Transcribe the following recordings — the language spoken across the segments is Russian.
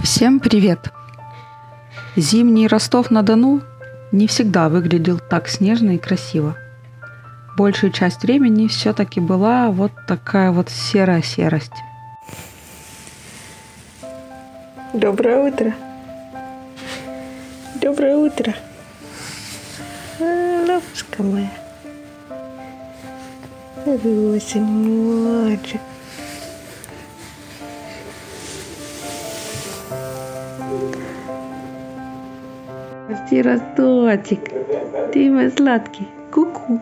Всем привет! Зимний Ростов-на-Дону не всегда выглядел так снежно и красиво. Большую часть времени все-таки была вот такая вот серая серость. Доброе утро. Доброе утро. Лапушка моя. Осень, мальчик. Ты росточек. Ты мой сладкий. Ку-ку.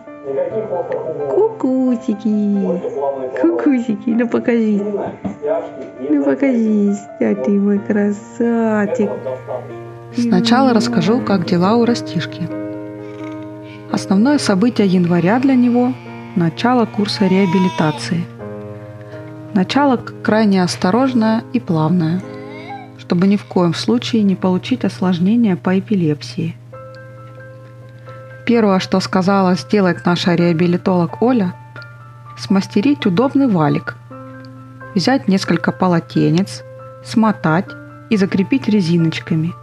Кукусики. Кукусики. Ну покажись. Ну покажись. А ты мой красавчик. Сначала расскажу, как дела у Ростишки. Основное событие января для него – начало курса реабилитации. Начало крайне осторожное и плавное, чтобы ни в коем случае не получить осложнения по эпилепсии. Первое, что сказала сделать наша реабилитолог Оля – смастерить удобный валик, взять несколько полотенец, смотать и закрепить резиночками.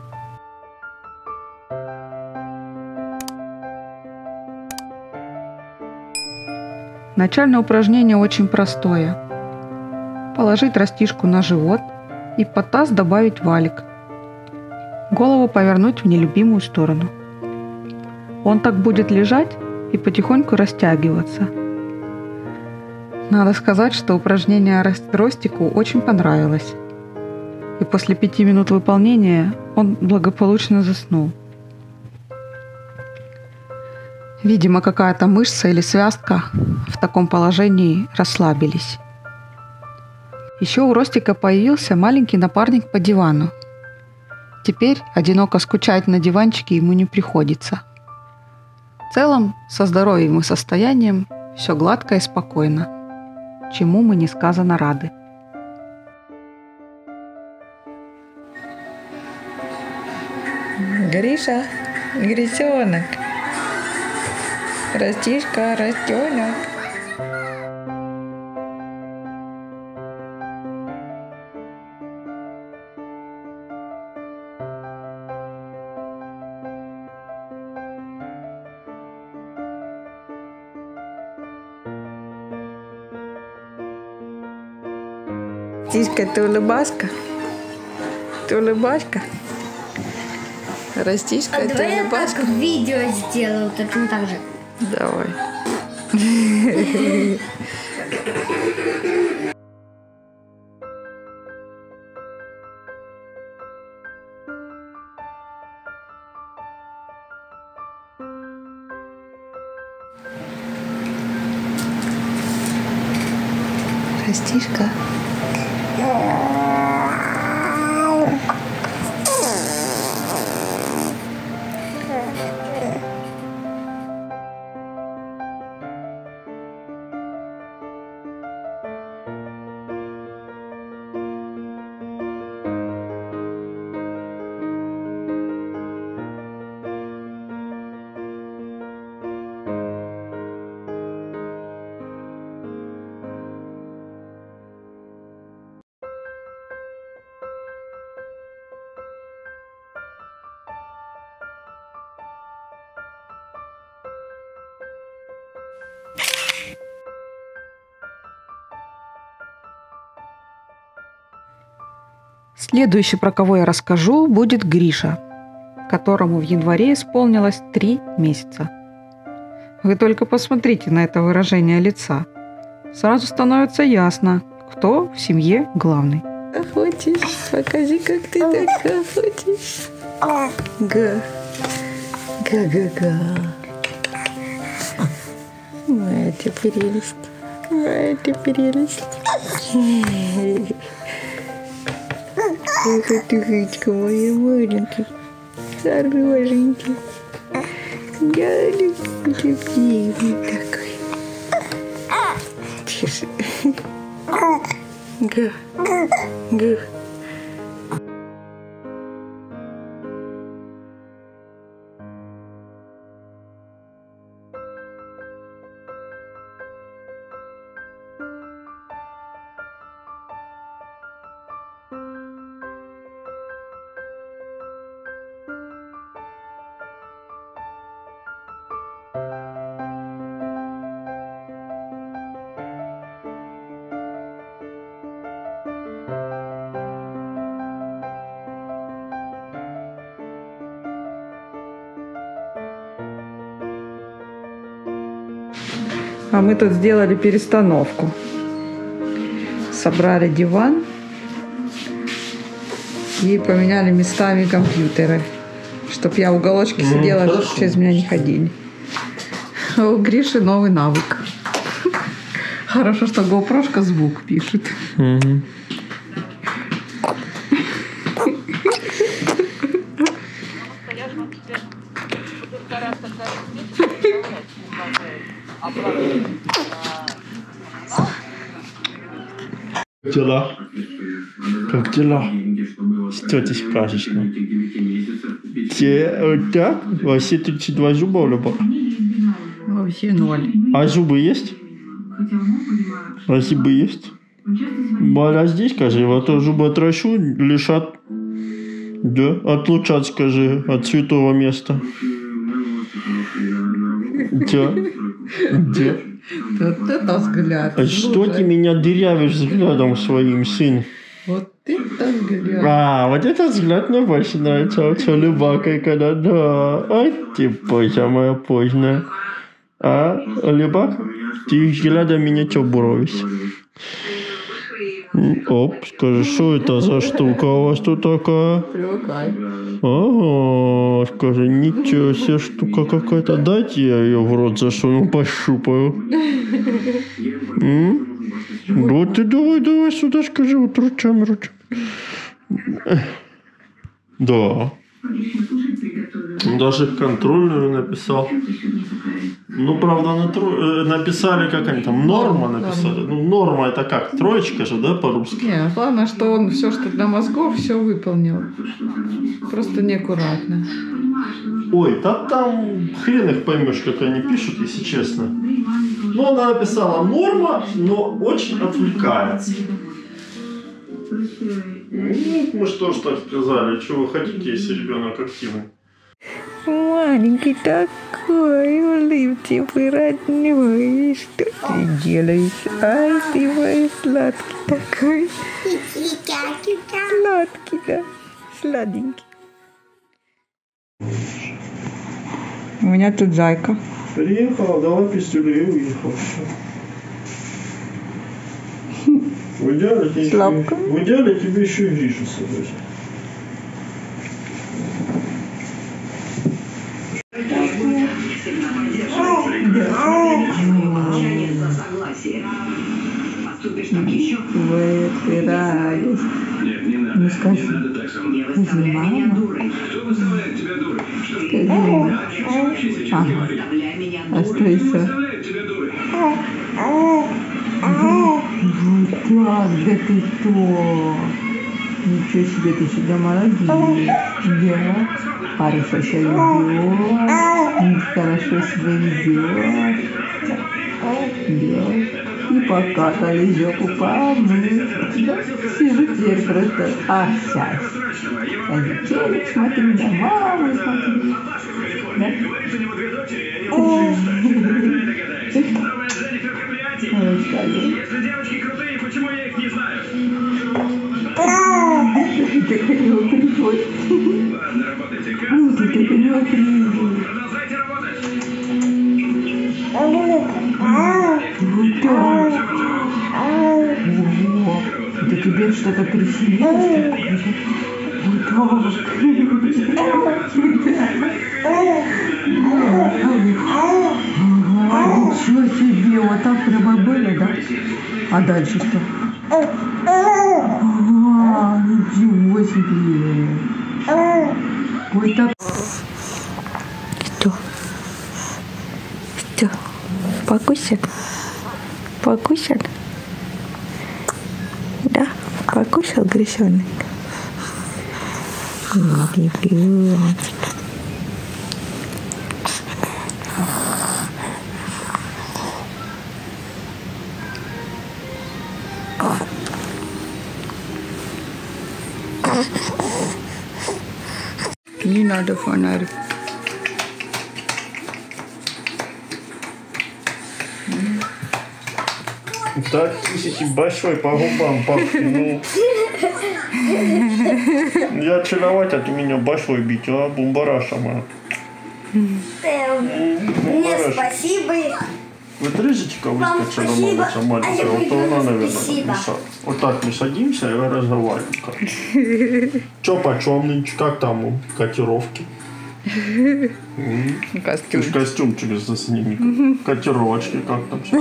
Начальное упражнение очень простое. Положить Ростишку на живот и под таз добавить валик. Голову повернуть в нелюбимую сторону. Он так будет лежать и потихоньку растягиваться. Надо сказать, что упражнение Ростику очень понравилось. И после 5 минут выполнения он благополучно заснул. Видимо, какая-то мышца или связка в таком положении расслабились. Еще у Ростика появился маленький напарник по дивану. Теперь одиноко скучать на диванчике ему не приходится. В целом, со здоровьем и состоянием все гладко и спокойно, чему мы несказанно рады. Гриша, Грисенок. Ростишка, растенок. Ростишка, ты улыбашка? Ты улыбашка? Ростишка, ты давай я улыбашка? так видео сделаю, точно так же. Давай. Ростишка. Следующий, про кого я расскажу, будет Гриша, которому в январе исполнилось 3 месяца. Вы только посмотрите на это выражение лица. Сразу становится ясно, кто в семье главный. Хочешь? Покажи, как ты так хочешь. Га. Га-га-га. Моя ты прелесть. Моя ты прелесть. Эх, ты рычка моя маленький. Хорошенький. Я любимый такой. Тише. Га. Га. А мы тут сделали перестановку. Собрали диван и поменяли местами компьютеры, чтоб я в уголочке сидела, хорошо. через меня не ходили. А у Гриши новый навык. Хорошо, что GoPro-шка звук пишет. Угу. Дела? Как дела? Что ты скажешь нам? Тебе вот так? Вообще 32 зуба у Люба? Вообще ноль. А зубы есть? А зубы есть? Подожди, скажи, вот то зубы отращу, лишат. Да, отлучат, скажи, от святого места. Да. Да. Вот это взгляд. А что ты меня дырявишь взглядом своим, сын? Вот это взгляд. А, вот этот взгляд мне больше нравится. Вот что Любакой, когда, да. Ай, ты поза моя поздняя. А, Любак, ты взглядом меня что буровишь? Оп, скажи, что это за штука у вас тут такая? Привыкай. Ага, скажи, ничего себе, штука какая-то. Дайте я ее в рот засуну, пощупаю. Да ты давай сюда, скажи, вот ручами. Да. Даже контрольную написал. Ну, правда, написали, как они там, норма написали. Ну, норма это как, троечка же, да, по-русски? Не, главное, что он все, что для мозгов, все выполнил. Просто неаккуратно. Ой, да там хрен их поймешь, как они пишут, если честно. Ну, она написала норма, но очень отвлекается. Ну, мы что ж так сказали, что вы хотите, если ребенок активный? Маленький такой, улыбчивый, родной. Что ты делаешь? Ай, ты мой сладкий такой. Сладкий, да. Сладенький. У меня тут зайка. Приехала, дала пистюлю и уехал. В идеале тебе еще и Гришу собрать. Вытираюсь. Ну скажи. Скажи, мама. Скажи. Ага. Остайся. Вот так, да ты что? Ничего себе, ты сюда молодец. Да. Хорошо себя ведет. Хорошо себя ведет. Да. И покатали жопу помыть. Да. Сижу теперь просто. А, сейчас. А телек смотрю, да маму смотрю. Да? Если девочки крутые, почему я их не знаю? Ты его приходит. Ладно, работайте. Ну, ты его приходит. Продолжайте работать. Вот так. Ого. Да тебе что-то приснилось? Вот так. Ничего себе, вот так прямо было, да? А дальше что? Ничего себе. Вот так. Что? Что? Покусят? Покусят? Да? Покусал гресёнок? Ребёнок. Не надо фонарик. Так, кисики большой по губам пахнул. Я целовать, а ты меня большой бить, а, бумбараша моя. Мне спасибо. Вот Рыжечка выскочила на улицу маленькая, вот она, наверное, мешала. Вот так мы садимся и разговариваем. Чё почем нынче, как там котировки? Костюмчик за снимок. Котировочки, как там все?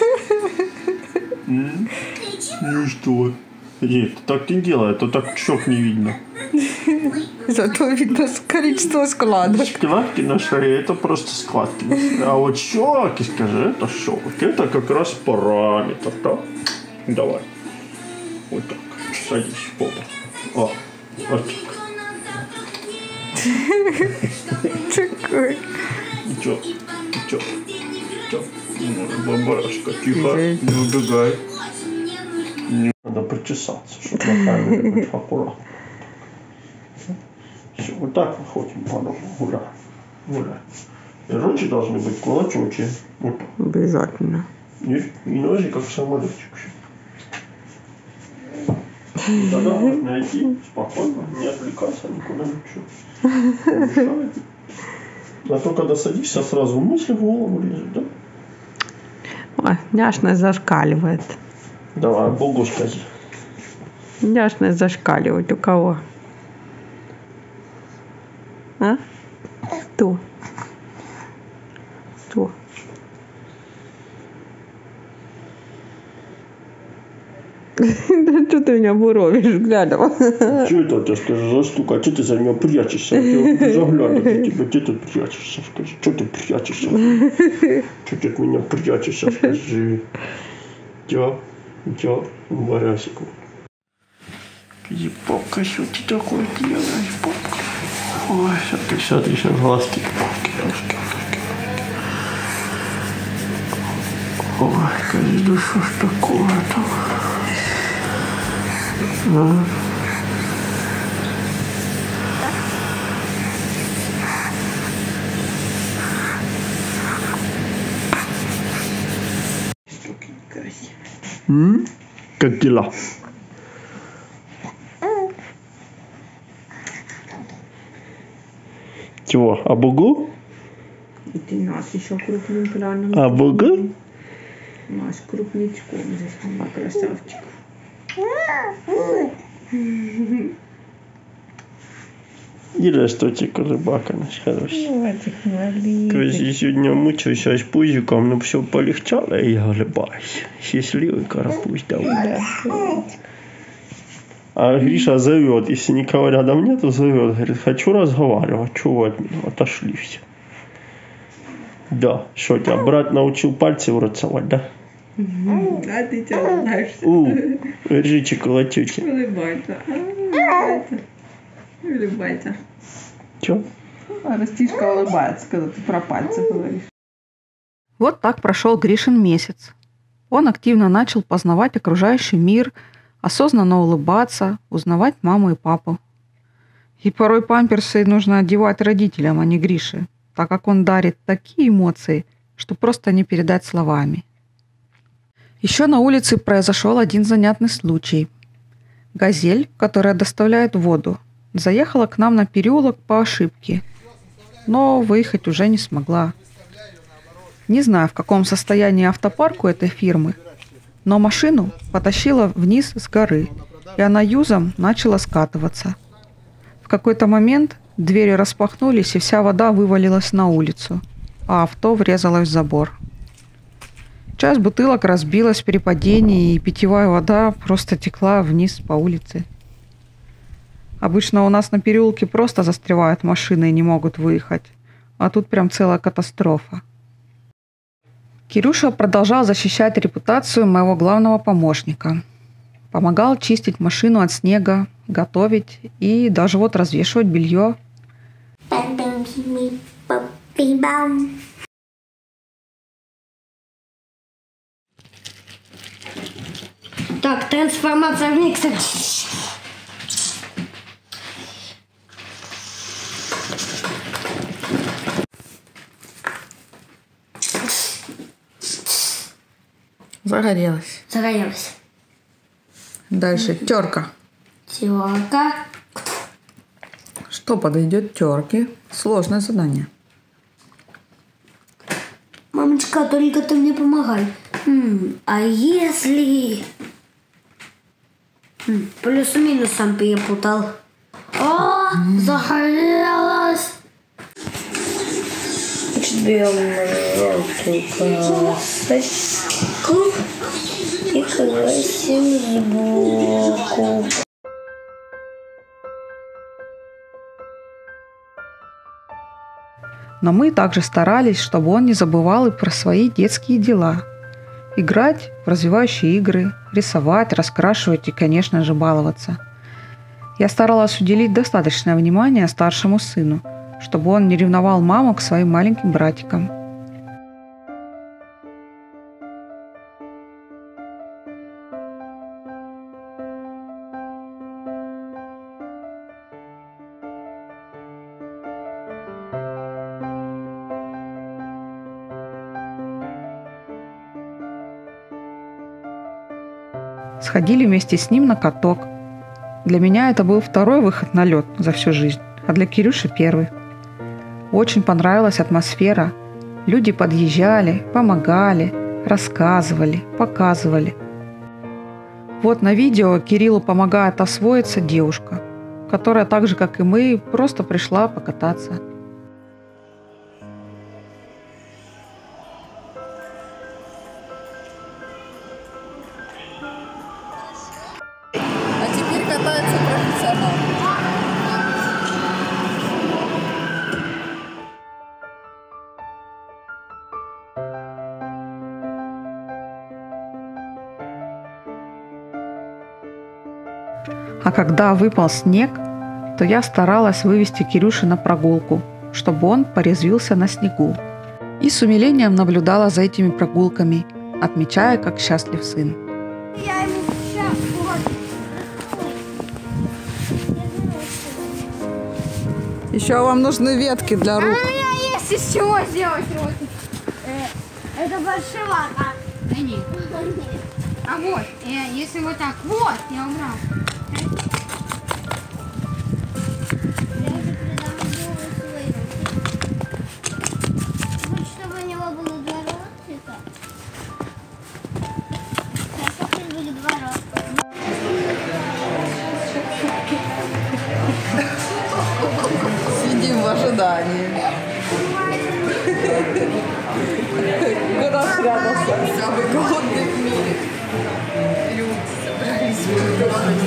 Ну что? Нет, так не делай, а то так щек не видно. Зато видно количество складок. Складки на шее, это просто складки. А вот щеки, скажи, это щеки. Это как раз параметр, да? Давай. Вот так. Садись в пол. О, вот так. Такой. Ничего. Бабашка, тихо, не убегай. Надо причесаться, чтобы на камере быть аккуратно. Все, вот так выходим по дому, гуляем. И руки должны быть кулачочки. Вот так. Обязательно. И ноги как самолетик. Тогда можно идти спокойно, не отвлекаться никуда, ничего. Не мешает. А то, когда садишься, сразу мысли в голову лезут, да? Ой, няшность зашкаливает. Давай, Богу скажи. Няшность зашкаливает у кого? А? Кто? Кто? Что ты меня буровишь взглядом? Что это у тебя, скажи, за штука? А что ты за меня прячешься? Я заглядываю тебя, где ты прячешься, скажи? Что ты прячешься? Что ты от меня прячешься, скажи? Чё, Барасик? Иди, папка, что ты такое делаешь, папка? Ой, смотри, сейчас глазки папки. Ой, скажи, да что ж такое-то? А? Как дела? Чего? Абугу? И ты нас еще крупным планом. Абугу? Наш крупничком здесь, мой красавчик. И расточек рыбака наш хороший. Кажется, сегодня мучился с пузиком, но все полегчало, и я улыбаюсь. Счастливый карапуз, да. А Гриша зовет, если никого рядом нету, зовет, говорит, хочу разговаривать, чего вы от меня отошли все. Да, что тебя брат научил пальцы уродцевать, да? А ты что улыбаешься? Ржичек кулачочек. Улыбайся. Улыбайся. Че? Растишка улыбается, когда ты про пальцы говоришь. Вот так прошел Гришин месяц. Он активно начал познавать окружающий мир, осознанно улыбаться, узнавать маму и папу. И порой памперсы нужно одевать родителям, а не Грише, так как он дарит такие эмоции, что просто не передать словами. Еще на улице произошел один занятный случай. Газель, которая доставляет воду, заехала к нам на переулок по ошибке, но выехать уже не смогла. Не знаю, в каком состоянии автопарк у этой фирмы, но машину потащила вниз с горы, и она юзом начала скатываться. В какой-то момент двери распахнулись, и вся вода вывалилась на улицу, а авто врезалось в забор. Часть бутылок разбилась при падении, и питьевая вода просто текла вниз по улице. Обычно у нас на переулке просто застревают машины и не могут выехать, а тут прям целая катастрофа. Кирюша продолжал защищать репутацию моего главного помощника. Помогал чистить машину от снега, готовить и даже вот развешивать белье. Так, трансформация в миксер. Загорелась. Загорелась. Дальше терка. Терка. Что подойдет терке? Сложное задание. Мамочка, только ты мне помогай. А если... Плюс-минусом перепутал. О, загорелась. Белую желтую полосочку и красим сбоку. Но мы также старались, чтобы он не забывал и про свои детские дела. Играть в развивающие игры, рисовать, раскрашивать и, конечно же, баловаться. Я старалась уделить достаточное внимание старшему сыну, чтобы он не ревновал маму к своим маленьким братикам. Сходили вместе с ним на каток. Для меня это был второй выход на лед за всю жизнь, а для Кирюши первый. Очень понравилась атмосфера. Люди подъезжали, помогали, рассказывали, показывали. Вот на видео Кириллу помогает освоиться девушка, которая так же, как и мы, просто пришла покататься. А теперь катается профессионал. А когда выпал снег, то я старалась вывести Кирюшу на прогулку, чтобы он порезвился на снегу. И с умилением наблюдала за этими прогулками, отмечая, как счастлив сын. Я ему сейчас Еще вам нужны ветки для рук. у меня есть из чего сделать руки. Это большевато. Да нет. А вот, если вот так, вот, я убрал. Чтобы у него было два ротика. Сейчас опять будет два ротика. Сидим в ожидании. Куда спрятался? Самый голодный в мире. Люди собрались выигрывать.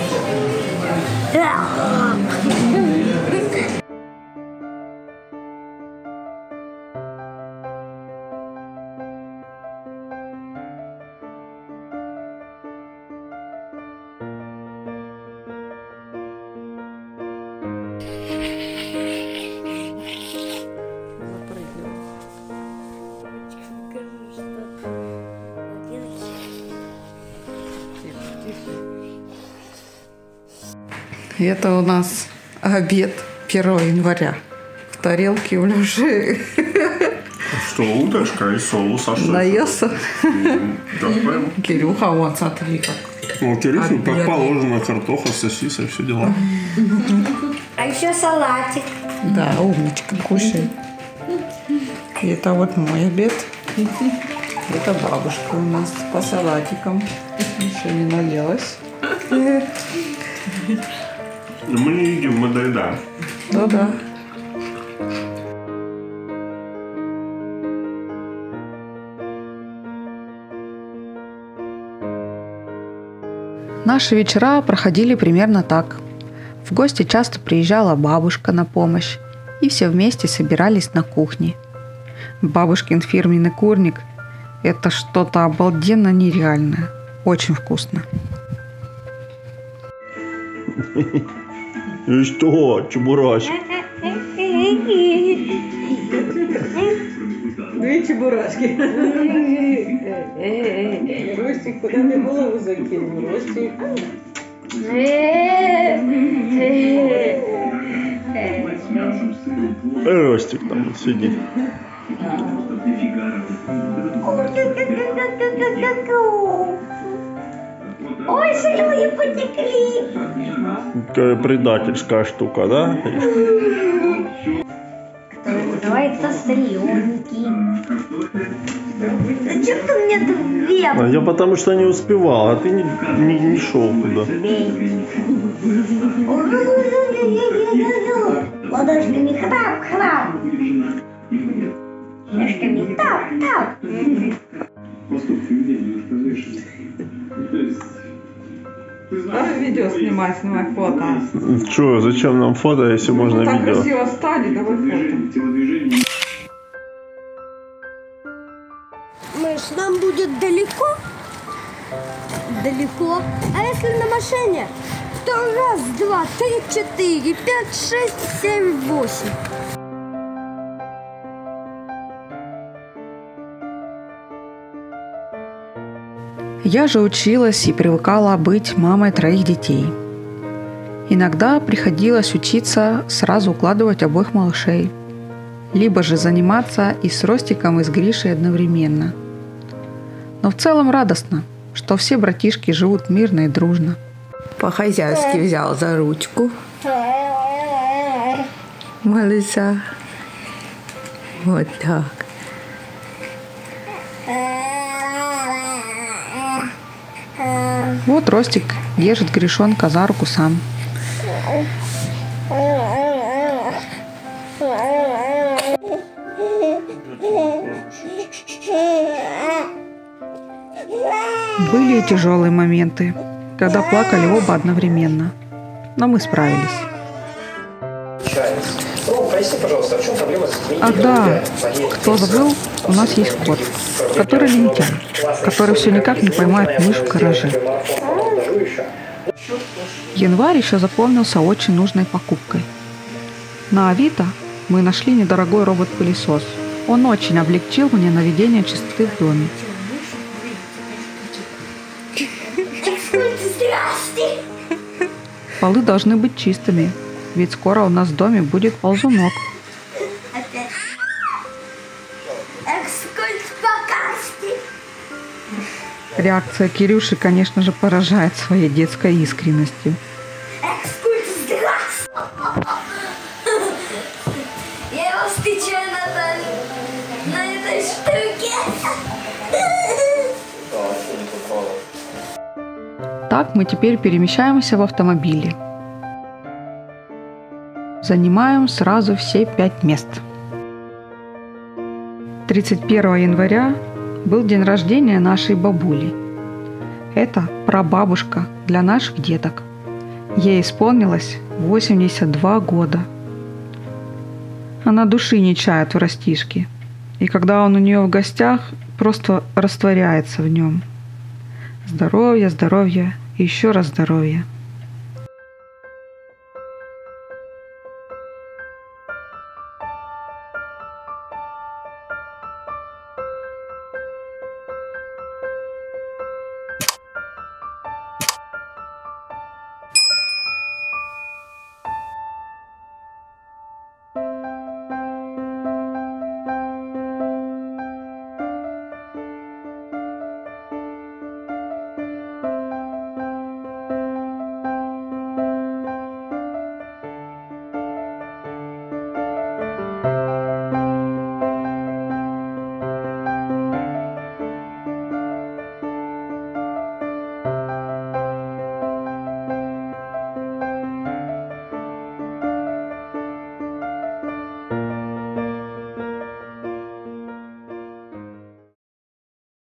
Это у нас обед 1 января. В тарелке у Лёши Что, удочка и соус, а что? наелся. Да, прям. Кирюха, вон, смотри как. Ну, Кирюху, как Обед. положено, картофа, сосиска, все дела. А еще салатик. Да, умничка, кушай. И это вот мой обед. Это бабушка у нас по салатикам. Еще не наелась. Мы не едим, мы доедаем. Да-да. Наши вечера проходили примерно так. В гости часто приезжала бабушка на помощь, и все вместе собирались на кухне. Бабушкин фирменный курник – это что-то обалденно нереальное. Очень вкусно. И что, чебурашки? Две чебурашки. Ростик, куда ты голову закинул? Ростик. Ростик там вот сидит. Ой, слюни потекли. Такая предательская штука, да? Давай называется слезки. Зачем ты мне две? Я потому что не успевал, а ты не шел туда. Ладошками храп-храп. Ножками тап-тап. Давай видео снимай фото. Че, зачем нам фото, если можно Так видео? красиво стали, давай фото. Мышь, нам будет далеко? Далеко. А если на машине, то раз, два, три, четыре, пять, шесть, семь, восемь. Я же училась и привыкала быть мамой 3 детей. Иногда приходилось учиться сразу укладывать обоих малышей, либо же заниматься и с Ростиком, и с Гришей одновременно. Но в целом радостно, что все братишки живут мирно и дружно. По-хозяйски взял за ручку малыша. Вот так. Вот Ростик держит Гришонка за руку сам. Были и тяжелые моменты, когда плакали оба одновременно. Но мы справились. Поясни, пожалуйста, в чем проблема с детьми? Ах да, кто забыл, у нас есть кот, который лентяй, который все никак не поймает мышь в гараже. Январь еще запомнился очень нужной покупкой. На Авито мы нашли недорогой робот-пылесос. Он очень облегчил мне наведение чистоты в доме. Полы должны быть чистыми, ведь скоро у нас в доме будет ползунок. Реакция Кирюши, конечно же, поражает своей детской искренностью. Я его встречаю на этой штуке. Так мы теперь перемещаемся в автомобиле. Занимаем сразу все 5 мест. 31 января был день рождения нашей бабули. Это прабабушка для наших деток. Ей исполнилось 82 года. Она души не чает в растишке. И когда он у нее в гостях, просто растворяется в нем. Здоровья, здоровья и еще раз здоровья.